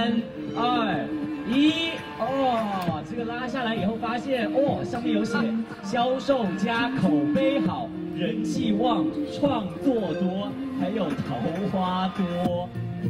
3、2、1，哦，这个拉下来以后发现，哦，上面有写销售佳、口碑好、人气旺、创作多，还有桃花多。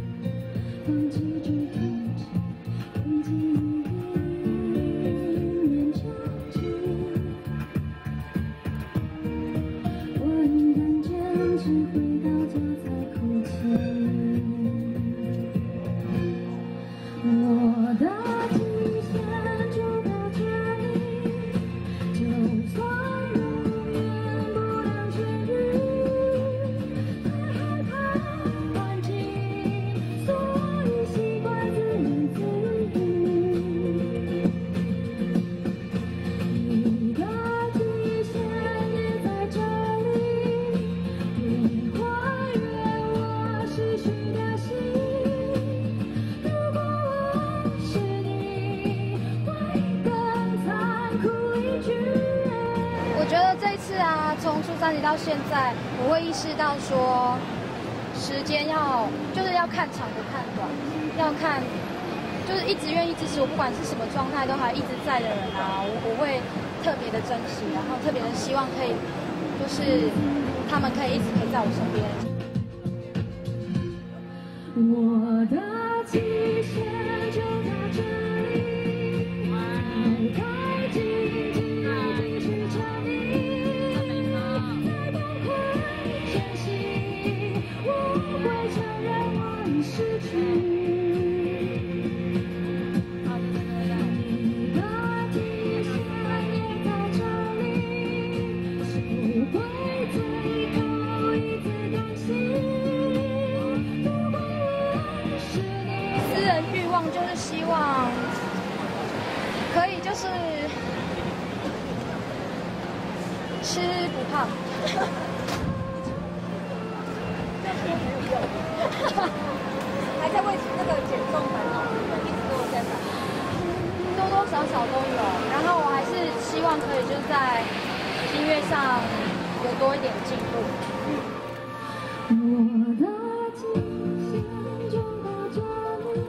我觉得这一次啊，从出3集到现在，我会意识到说，时间要看长不看短，要看就是一直愿意支持我，不管是什么状态都还一直在的人啊，我会特别的珍惜，然后特别的希望可以，就是他们可以一直陪在我身边。我的极限就到这里，太紧紧地去着你，在崩溃前夕，我会承认我已失去。 就是希望可以就是吃不胖， 还在为那个减重烦恼，一直都有在烦， 多多少少都有。然后我还是希望可以就是在音乐上有多一点进步。我的极限就到这里。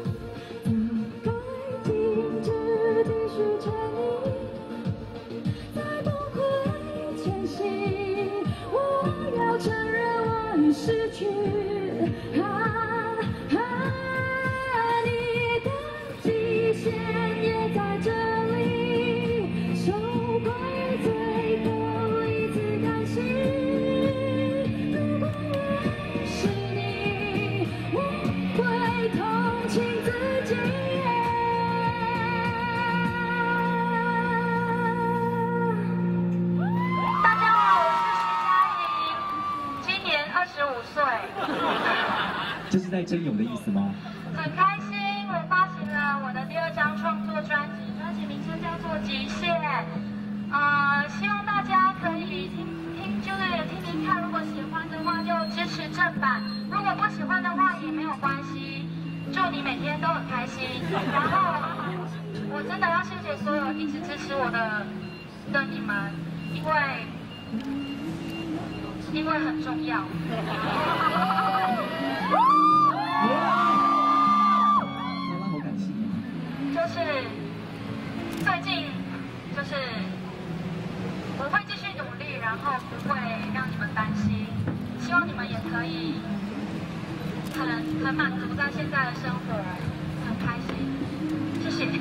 失去，你的极限也在这里，收回最后一次感性。如果我是你，我会同情自己。 大家好，我是徐佳莹，今年25岁。 这是在征友的意思吗？ 很开心，我发行了我的第2张创作专辑，专辑名称叫做《极限》。希望大家可以就是听听看，如果喜欢的话就支持正版，如果不喜欢的话也没有关系。祝你每天都很开心。然后我真的要谢谢所有一直支持我的你们，因为很重要。 好感谢。 就是最近，就是我会继续努力，然后不会让你们担心。希望你们也可以很满足在现在的生活，很开心。谢谢。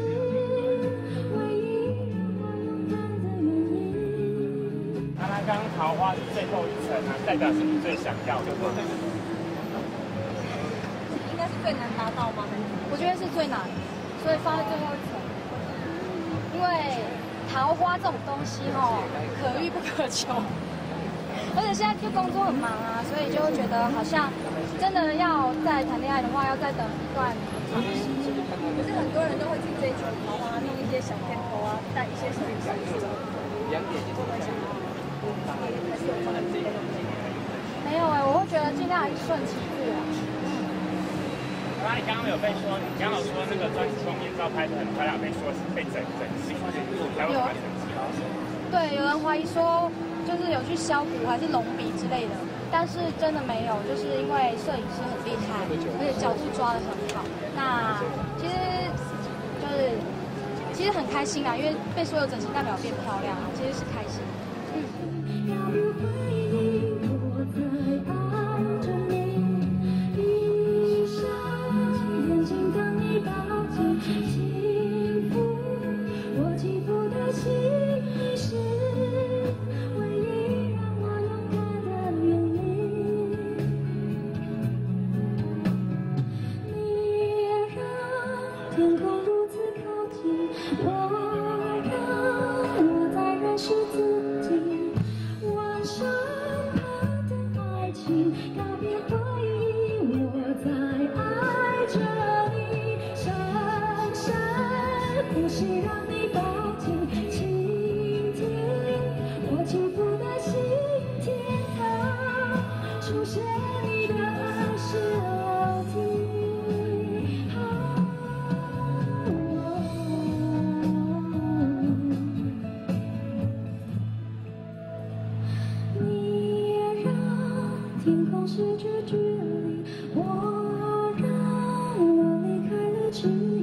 刚桃花是最后一层啊，代表是你最想要的吗？ 应该是最难达到吗？ 我觉得是最难，所以放在最后一层。因为桃花这种东西可遇不可求，而且现在就工作很忙啊，所以就会觉得好像真的要再谈恋爱的话，要再等一段长的时间。 可是很多人都会去追求桃花，弄一些小片头啊，带一些小小的。 没有我会觉得尽量还是顺其自然。 那你刚刚有被说，你刚刚有说那个专辑封面照拍得很漂亮，被说是被整形，还有什么整形？ 对，有人怀疑说就是有去削骨还是隆鼻之类的，但是真的没有，就是因为摄影师很厉害，而且角度抓得很好。那其实很开心啊，因为被说有整形代表变漂亮啊，其实是开心。 天空如此靠近，我让我再认识自己。晚上盼等爱情，告别回忆，我在爱着你。深深呼吸，让你抱紧，倾听我起伏的心田啊，书写你的手机。天空失去距离，我让我离开了距离。